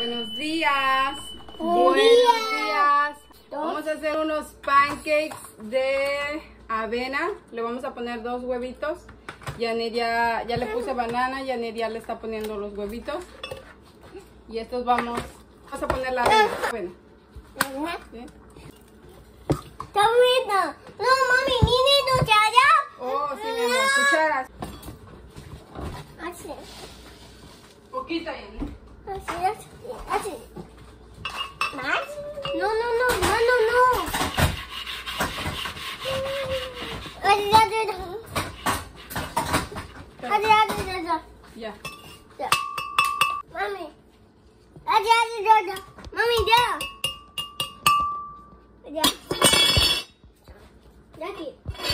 Buenos días. Buenos días. Vamos a hacer unos pancakes de avena. Le vamos a poner 2 huevitos. Yanir ya le puse banana. Yanir ya le está poniendo los huevitos. Y estos vamos a poner la avena. ¿Sí? No, mami, niñito, allá. Oh, sí, mi amor. Cucharas. Así. Poquita, Yanir. Así. ¿Más? No. Ya. Mami. Mami, ya. Ya aquí.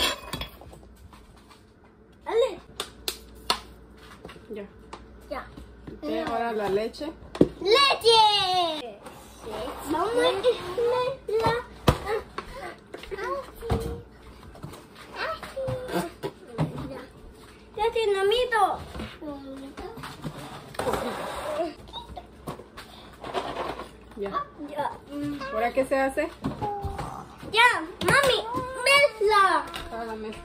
Dale. Ya. Ya. Ok, ahora la leche. ¡Leche! Vamos a ponerla así. Ya tiene namito. Ya. Ya. ¿Ahora qué se hace? Ya, mami, mezcla. Para la mezcla.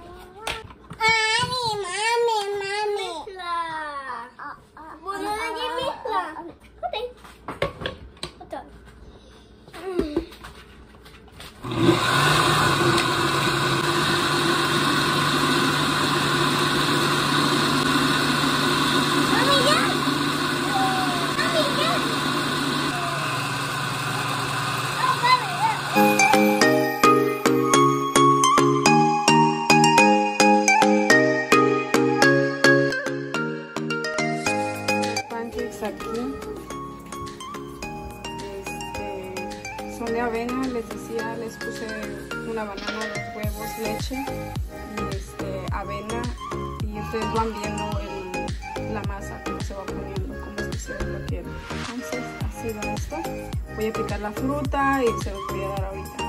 Mami. Mezcla. Bueno, aquí mezcla. Otra. Mami, ya. Pancakes aquí son de avena, les decía, les puse una banana, 2 huevos, leche y avena, y ustedes van viendo la masa cómo se va poniendo, como es que ustedes lo quieren. Entonces así va esto. Voy a picar la fruta y se los voy a dar ahorita.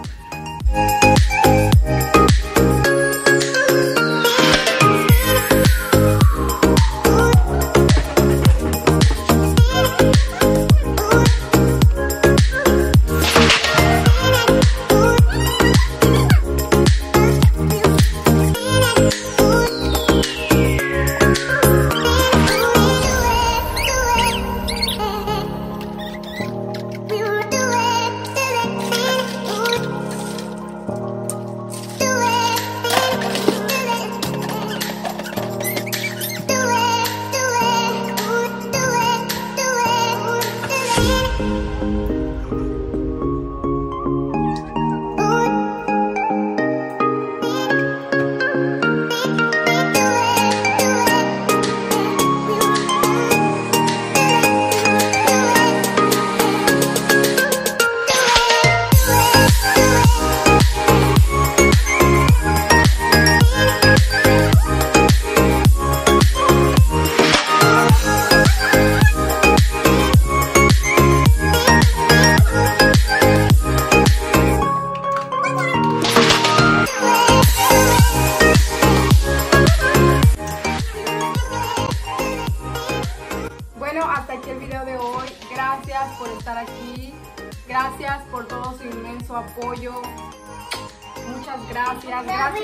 Bueno, hasta aquí el video de hoy. Gracias por estar aquí. Gracias por todo su inmenso apoyo. Muchas gracias.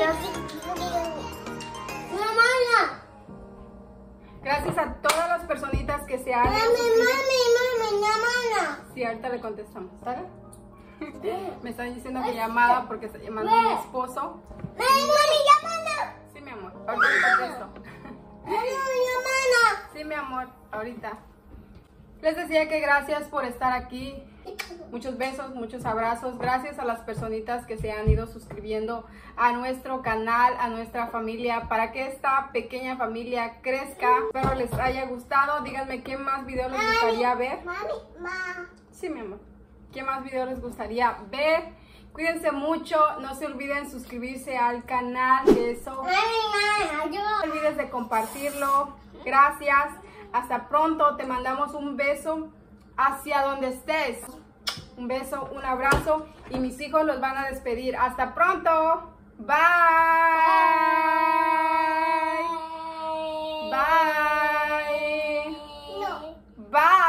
Gracias a todas las personitas que se han... Mami. Sí, ahorita le contestamos, ¿sale? Me están diciendo que llamada porque está llamando a mi esposo. Sí, mi amor, ahorita le contesto. Sí, mi amor, ahorita. Les decía que gracias por estar aquí. Muchos besos, muchos abrazos. Gracias a las personitas que se han ido suscribiendo a nuestro canal, a nuestra familia, para que esta pequeña familia crezca. Espero les haya gustado. Díganme qué más videos les gustaría ver. Sí, mi amor. ¿Qué más videos les gustaría ver? Cuídense mucho. No se olviden suscribirse al canal. Eso. No te olvides de compartirlo. Gracias. Hasta pronto. Te mandamos un beso hacia donde estés. Un beso, un abrazo. Y mis hijos los van a despedir. Hasta pronto. Bye. Bye. Bye.